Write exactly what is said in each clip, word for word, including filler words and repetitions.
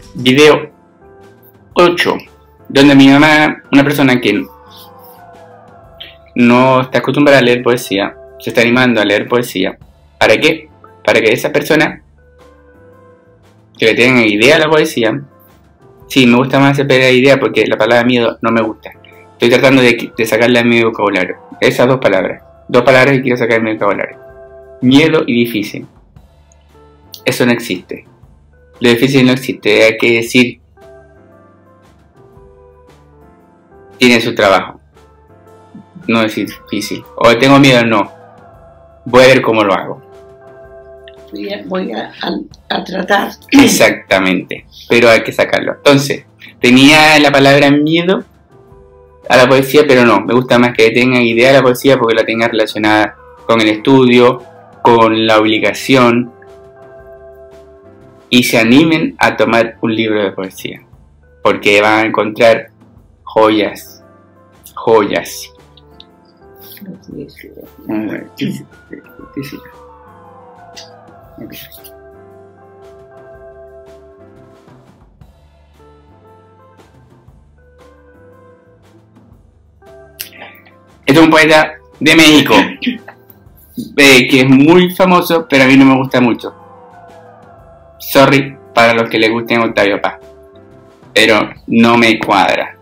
Video ocho, donde mi mamá, una persona que no está acostumbrada a leer poesía, se está animando a leer poesía. ¿Para qué? Para que esa persona que le tenga idea a la poesía, sí, me gusta más esa idea porque la palabra miedo no me gusta. Estoy tratando de, de sacarla de mi vocabulario. Esas dos palabras. Dos palabras que quiero sacar de mi vocabulario. Miedo y difícil. Eso no existe. Lo difícil no existe. Hay que decir, tiene su trabajo. No decir difícil. O tengo miedo, no. Voy a ver cómo lo hago. Voy a, voy a, a, a tratar. Exactamente. Pero hay que sacarlo. Entonces, tenía la palabra miedo a la poesía, pero no. Me gusta más que tenga idea de la poesía porque la tenga relacionada con el estudio, con la obligación, y se animen a tomar un libro de poesía, porque van a encontrar joyas, joyas. Este es un poeta de México, eh, que es muy famoso, pero a mí no me gusta mucho. Sorry para los que les gusten Octavio Paz, pero no me cuadra.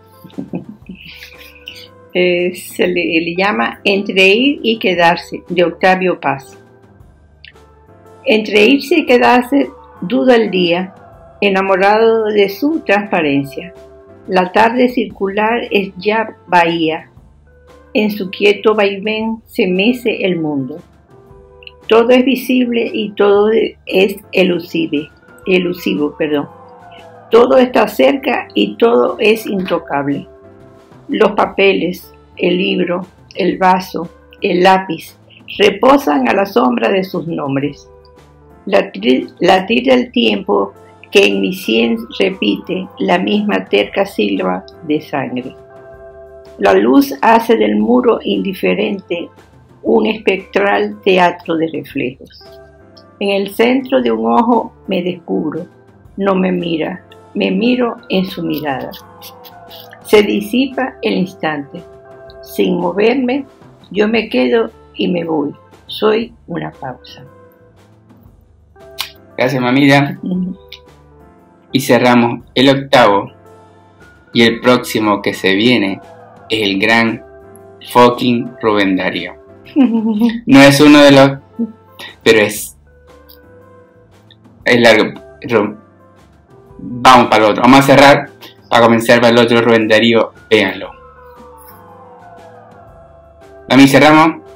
Eh, se le, le llama Entre ir y quedarse, de Octavio Paz. Entre irse y quedarse duda el día, enamorado de su transparencia. La tarde circular es ya bahía, en su quieto vaivén se mece el mundo. Todo es visible y todo es elusive, elusivo, perdón. Todo está cerca y todo es intocable. Los papeles, el libro, el vaso, el lápiz, reposan a la sombra de sus nombres. Latir, latir del tiempo que en mi sien repite la misma terca silba de sangre. La luz hace del muro indiferente un espectral teatro de reflejos. En el centro de un ojo me descubro, no me mira, me miro en su mirada. Se disipa el instante. Sin moverme, yo me quedo y me voy. Soy una pausa. Gracias, mamita. Uh-huh. Y cerramos el octavo. Y el próximo que se viene es el gran fucking Rubén Darío. No es uno de los, pero es es largo. Vamos para el otro. Vamos a cerrar para comenzar para el otro Rubén Darío. Véanlo. A mí cerramos.